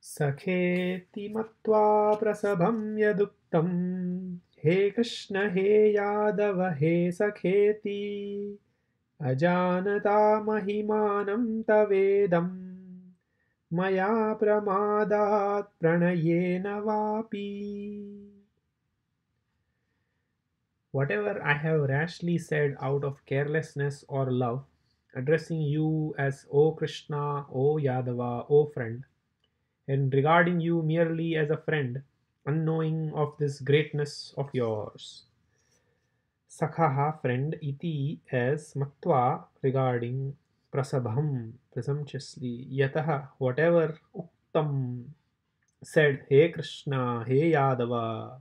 सखेति मत्वा प्रसभं यदुक्तं। हे कृष्ण हे यादव हे सखेति। अजानता महिमानं तवेदं। मया प्रमादात् प्रणयेन वापि. Whatever I have rashly said out of carelessness or love, addressing you as O Krishna, O Yadava, O friend, and regarding you merely as a friend, unknowing of this greatness of yours. Sakhaha, friend, iti as matva, regarding prasabham, presumptuously, yataha, whatever uktam, said, He Krishna, He Yadava,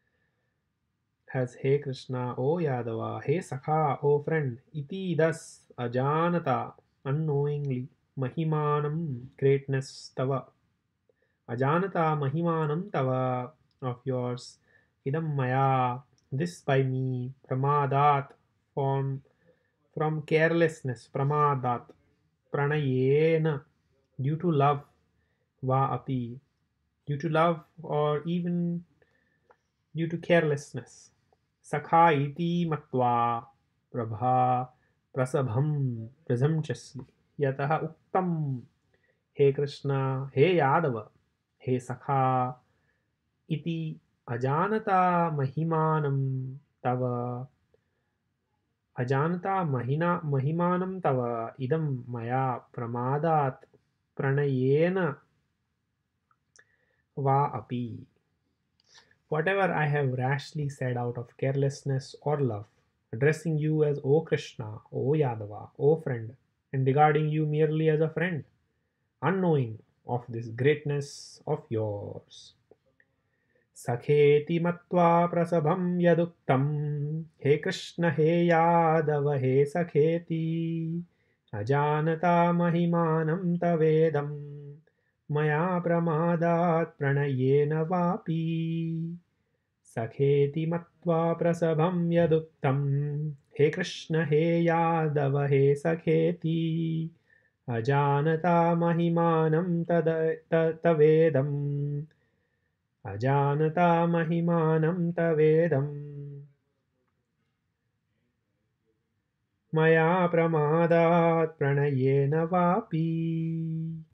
as He Krishna, O Yadava, He Sakha, O friend, iti thus, ajanata, unknowingly, mahimanam, greatness tava, ajanata mahimanam tava, of yours, idam maya, this by me, pramadat, from carelessness, pramadat, pranayena, due to love, va api, due to love or even due to carelessness. Sakha iti matva, prabha, prasabham, presumptuously, yataha uktam, He Krishna, He Yadava, He Sakha, iti ajanata mahimanam tava, ajanata mahimanam tava, idam maya pramadat pranayena va api. Whatever I have rashly said out of carelessness or love, addressing you as O Krishna, O Yadava, O friend, and regarding you merely as a friend, unknowing of this greatness of yours. Sakheti matva prasabham yaduktam. He Krishna, He Yadava, He Sakheti. Ajanata mahimanam tavedam. Maya pramadat pranayena vapi. Sakheti matva prasabham yaduktam. He Krishna, He Yadava, He Sakheti. Ajanata mahimanam tavedam. Ajanata mahimanam tavedam. Maya pramadat pranayena vapi.